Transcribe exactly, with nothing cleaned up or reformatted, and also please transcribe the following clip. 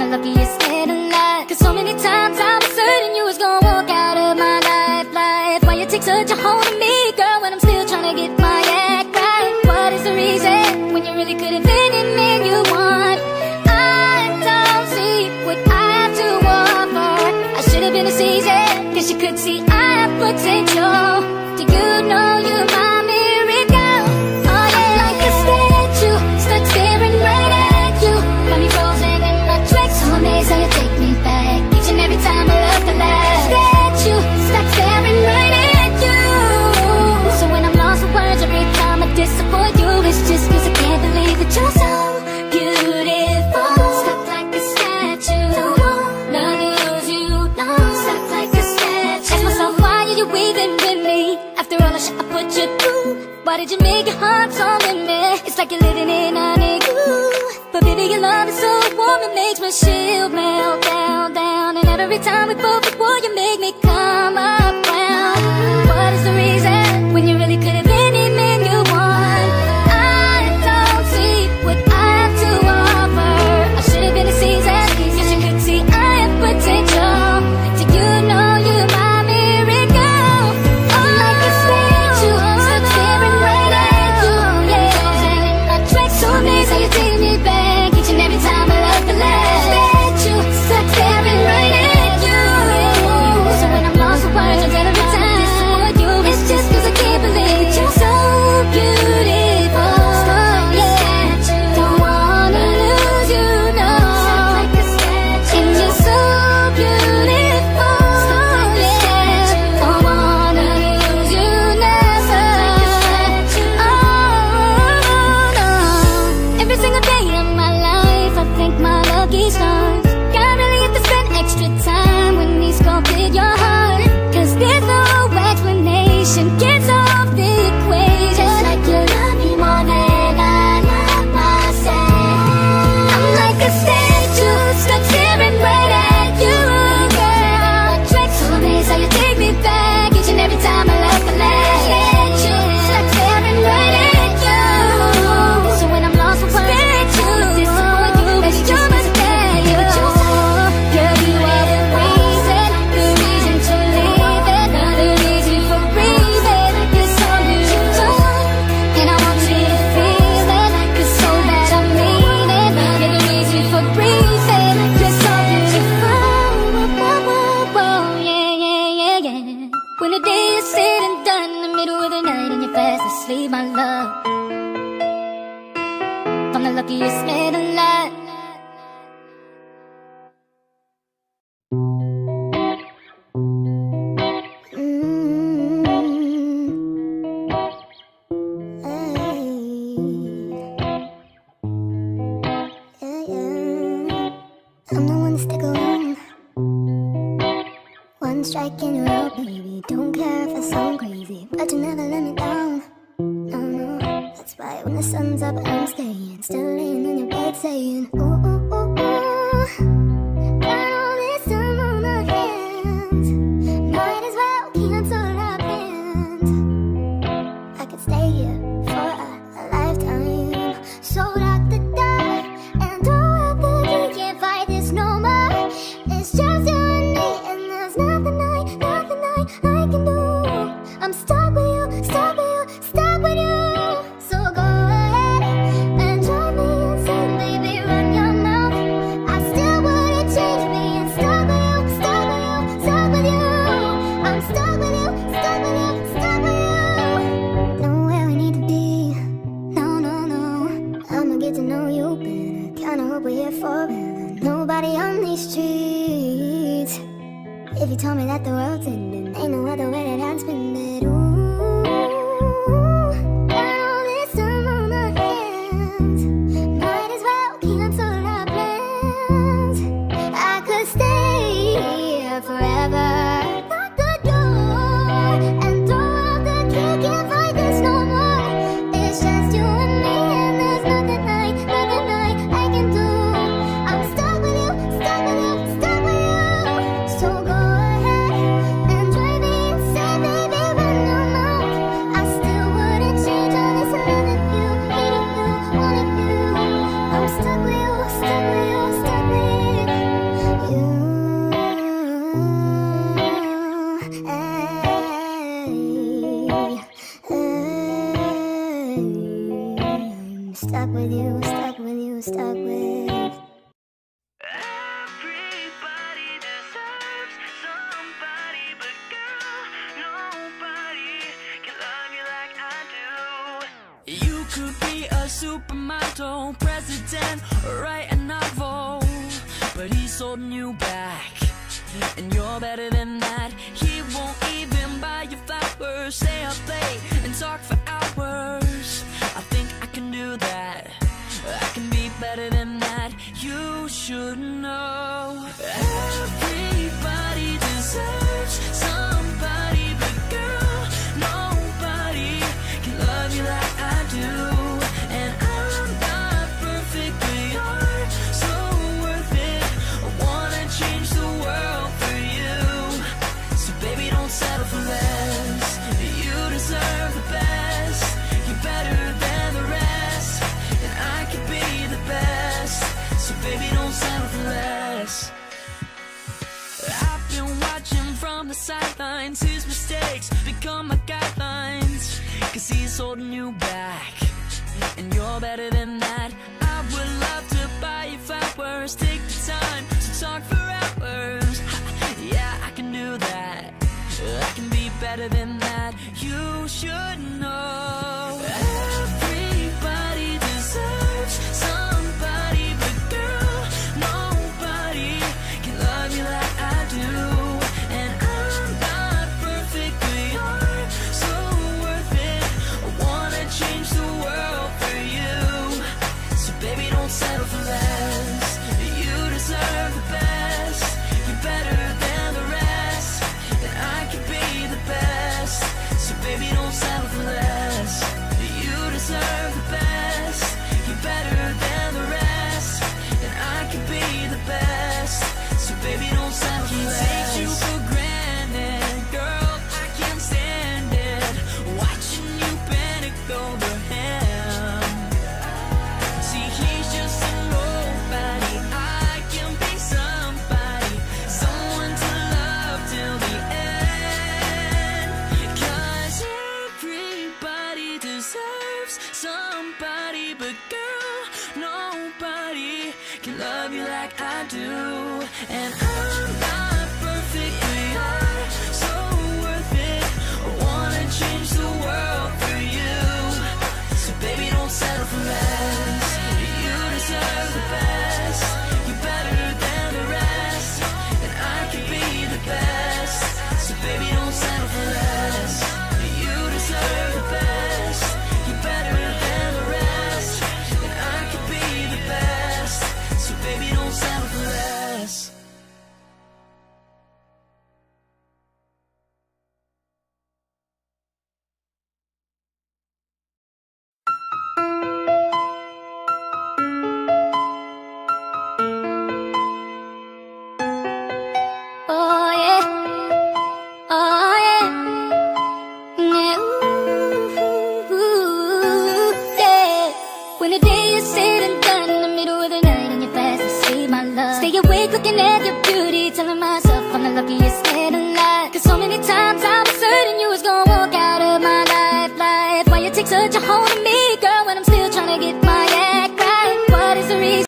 luckiest man alive. Cause so many times I was certain you was gonna walk out of my life, life. Why you take such a hold of me, girl, when I'm still trying to get my act right? What is the reason, when you really could have been any man you want? I don't see what I have to offer. I should have been a season, cause you could see I have potential. Do you know you're my miracle? Oh yeah, I'm like a statue, stuck staring right at you. Got me frozen in my tracks, so amazed how you take me back each and every time I love the last. Statue, stuck staring right at you. So when I'm lost for words, every time I disappoint you, it's just cause I can't believe that you're so beautiful. Stuck like a statue, don't wanna lose you, no. Stuck like a statue. Ask myself, why are you even with me? After all the shit I put you through, why did you make your heart so limit? It's like you're living in a igloo. But baby, your love is so warm, it makes my shield melt down, down. And every time we both at war, you make me come up round. What is the reason, when you really could have been any man you want? I don't see what I have to offer. I should have been a season, cause you could see I have potential. Do you know you're my miracle? Oh, like a statue, stuck staring right at you. Yeah, I track so amazed how you take me back each and every time I love the last. Statue, stuck staring right at you. So when I'm lost for words, every time I disappoint you, it's just cause I can't believe that you're so beautiful. Yeah, don't wanna lose you, no. And you're so beautiful. Yeah, don't wanna lose you, never. Oh, no. Every single day of my life, I thank my lucky stars. God really have to spend extra time when he's sculpted your heart. Cause there's no explanation, gets off the equation. Just like you love me more than I love myself. I'm like a statue, stuck staring right at you, girl. I track so amazed how you take me back each and every time I love the last. Statue, stuck staring right at you. So when I'm lost for words, I disappoint you, it's just cause I can't believe that you're so. Girl, you are the reason, the reason to leave it, the reason for breathing. You're so beautiful, and I want you to feel it, cause so bad I mean it. You're the reason for breathing. You're so beautiful. Whoa, whoa, whoa, yeah, yeah, yeah, yeah. When the day is said and done, in the middle of the night and you're fast asleep, my love, I'm the luckiest man alive. I'm the one to stick around. One strike and you're out, baby. Don't care if I sound crazy, but you never let me down. No, no, that's why when the sun's up, I'm staying. Still laying in your bed saying, ooh, ooh, ooh, ooh. Got all this time on our hands. Might as well cancel our plans. I could stay here for a, a lifetime. Sold out the door and throw out the key. Can't fight this no more. It's just you and me, and there's nothing I, nothing I, I can do. I'm stuck with you, stuck with you, stuck with you. So go ahead and drive me insane, baby, run your mouth. I still wouldn't change me, and stuck with you, stuck with you, stuck with you. I'm stuck with you, stuck with you, stuck with you. I'm stuck with you, stuck with you, stuck with. Everybody deserves somebody, but girl, nobody can love you like I do. You could be a supermodel, president, or write a novel, but he's holding you back, and you're better than that. He won't even buy you flowers, stay up late and talk for hours. I think I can do that, I can be better than that. You should know. Everybody deserves somebody, but girl, nobody can love you like I do. And I'm not perfect, but you're so worth it. I wanna change the world for you. So baby, don't settle for less. You deserve the best. You're better than the rest, and I can be the best. So baby, don't settle for less. I've been watching from the sidelines. His mistakes become my guidelines, cause he's holding you back, and you're better than that. I would love to buy you flowers, take the time to talk for hours. Yeah, I can do that, I can be better than that. You should know. Everybody deserves somebody, but girl, nobody can love you like I do. And I'm not perfect, but you're so worth it. I wanna change the world for you. So baby, don't settle for less. You deserve the best. You're better than the rest, and I can be the best. So baby, don't settle for less. You deserve the best. You're better than the rest, and I can be the best. So baby, don't settle for less. He takes you for granted, girl, I can't stand it. Watching you panic over him. See, he's just a nobody. I can be somebody, someone to love till the end. Cause everybody deserves somebody, but girl, nobody can love you like I do. And I'm not perfect, but you're so worth it. I wanna change the world for you. So baby, don't settle for less. You deserve the best. You're better than the rest, and I can be the best. So baby, don't settle for less. You deserve the best. You're better than the rest, and I can be the best. So baby, don't settle for less. Oh yeah, oh yeah, yeah, ooh, yeah. When the day is said and done, in the middle of the night and you're fast asleep, my love, stay awake looking at your beauty, telling myself I'm the luckiest man alive. Cause so many times I was certain you was gonna walk out of my life, life. Why you take such a hold of me, girl, when I'm still